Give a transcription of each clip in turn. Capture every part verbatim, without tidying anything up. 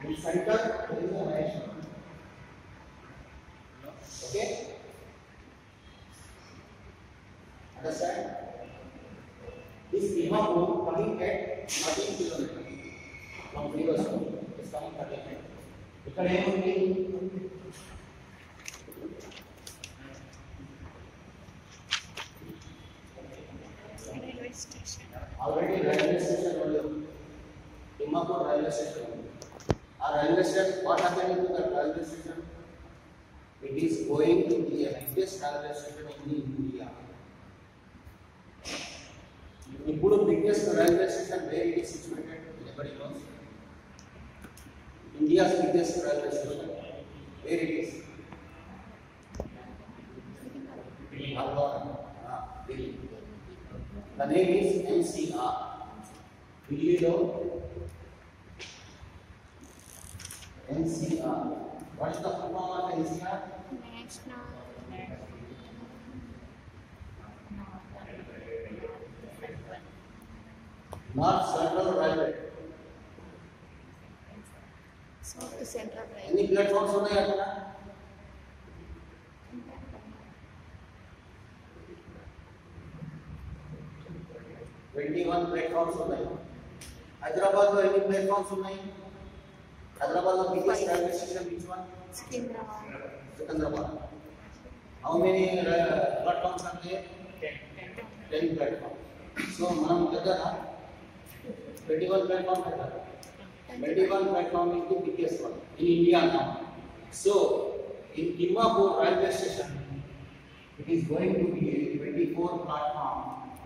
In center there is a Maheshwaram. Okay? Understand? This Dimapur coming at thirteen kilometers from river school. It's coming thirteen. ఇక్కడ ఏముంది? railway station. Already railway station ఉంది. Dimapur railway station ఉంది. Our railway station, what happened to the railway station? It is going to be the biggest railway station in India. ఇప్పుడు biggest railway station where it is situated? Everybody knows. India's biggest railway station. Where it is? Delhi. The name is N C R. Delhi lo N C R. What is the full form of N C R? National. North Central Railway. South Central Railway. Any platforms ఉన్నాయి అక్కడ? twenty-one platforms ఉన్నాయి. హైదరాబాద్ లో ఎన్ని platforms ఉన్నాయి? హైదరాబాద్ లో biggest railway station which one? Secunderabad. Secunderabad. How many platforms are there? ten platforms. So మనం దగ్గర twenty-one platform కదా. twenty-one platform is the biggest one in India now. So in Dimapur railway station, it is going to be a twenty-four platform.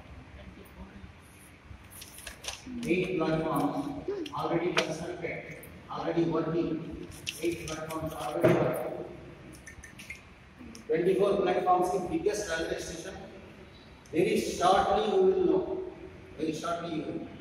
Eight platforms already constructed, already working. Eight platforms already working. twenty-four platforms is biggest railway station. Very shortly you will know. Very shortly you will know.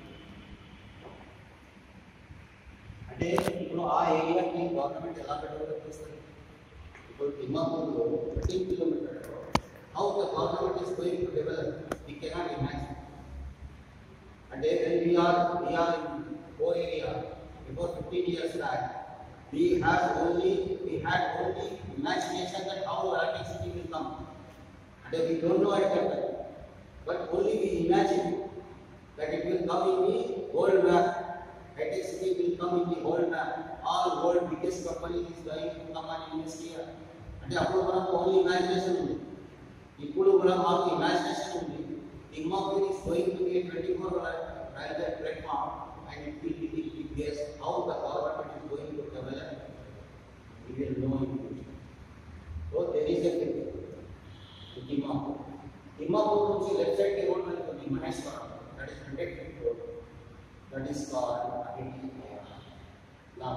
అంటే ఇప్పుడు ఆ ఏరియాకి government ఎలా develop చేస్తుంది? ఇప్పుడు దిమాపూర్లో thirteen kilometers. How the government is going to develop? We cannot imagine. And when we are we are in Go area before fifteen years back, we have only we had only imagination that how electricity will come. And we don't know at that time, but only we imagine that it will come in the world map. Electricity will come in the world map. All world biggest company is going to come and invest here. And appudu manaku only imagination undi. Ippudu manaku imagination undi. Dimapur is going to be a twenty-four railway platform and it will be the biggest. How the government is going to develop, we will know in future. So there is a thing to Dimapur. Dimapur nunchi left side ki road velutundi Maheshwaram. That is one hundred feet road. That is called I T I R. Now,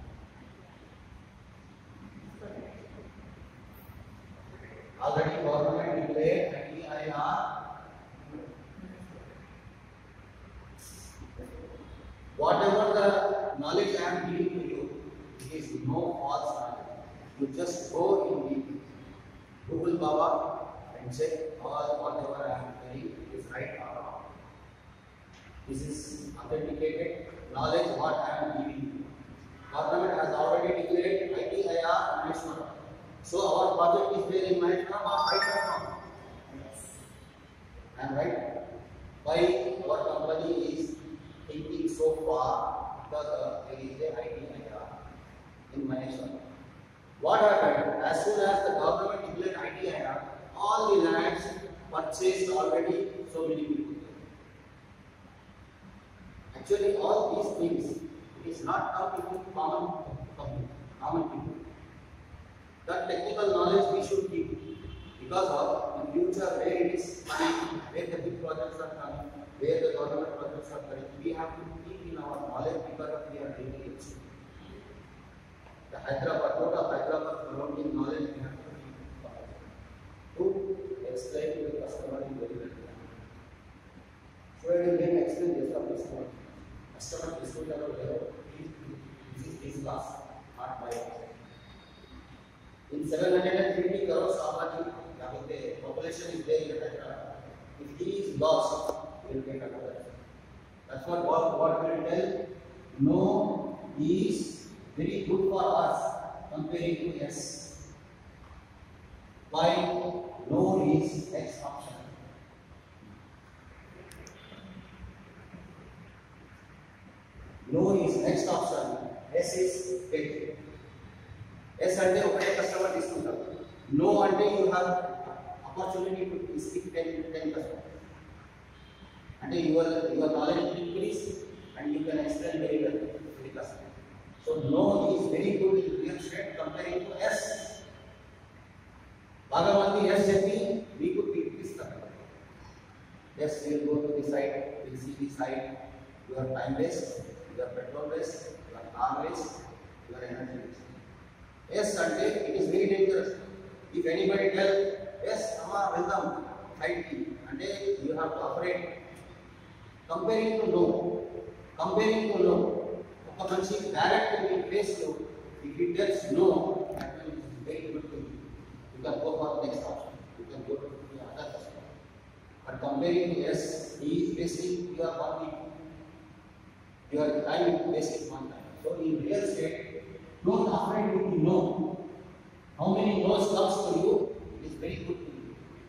already government declared I T I R. Whatever the knowledge I am giving to you, it is no false knowledge. You just go in the Google Baba and check all whatever I am telling is right or wrong. This is authenticated knowledge what I am giving you. Government has already declared I T I R Maheshwaram. So our project is there in Maheshwaram or right or wrong? I am right. Why our company is thinking so far because uh, there is a I T I R in Maheshwaram. What happened? As soon as the government declared I T I R, all the lands purchased already so many people. Actually, all these things it is not come to common common common people. That technical knowledge we should keep because of in future where it is coming, where the big projects are coming, where the government projects are coming, we have to keep in our knowledge because of we are doing it. The Hyderabad, total Hyderabad surrounding knowledge we have to keep to explain to the customer in very well. So I will then explain this to customer. Customer is going to have this is this class, not my class. In seven hundred fifty crores Abadi, the population is there in Hyderabad. If he is lost, he will get another. That's what what, what we will tell. No is very good for us comparing to yes. Why? No is X option. No is next option. S is get. S అంటే ఒకటే customer తీసుకుంటారు. No అంటే you have opportunity to speak ten ten customers. అంటే your your knowledge will increase and you can explain very well to the customer. So no is very good in real estate comparing to S. బాగా మంది S చెప్పి మీకు ఇస్తారు. Yes, we will go to the site, we will see the site, your time waste, your petrol waste, your car waste, your energy waste. Yes, అంటే it is very dangerous. If anybody tell, yes, amma వెళ్దాం site కి అంటే you have to afraid. Comparing to no, comparing to no, ఒక మంచి direct in your face లో, if he tells no, that will be very good to you. You can go for the next option. You can go to the other customer. But comparing to yes, he is wasting your one week. Your time is wasting one time. So in real estate, don't afraid to know. How many no's comes to you is very good to you.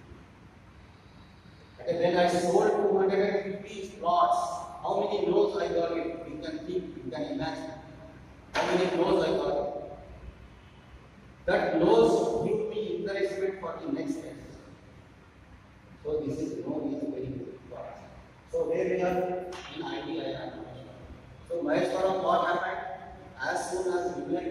Okay, when I sold two hundred fifty plots, how many no's I got it? You can think, you can imagine. How many no's I got it? That no's give me encouragement for the next step. So this is no is very good for us. So where we are in I T I am. So Maheshwaram, what happened? As soon as United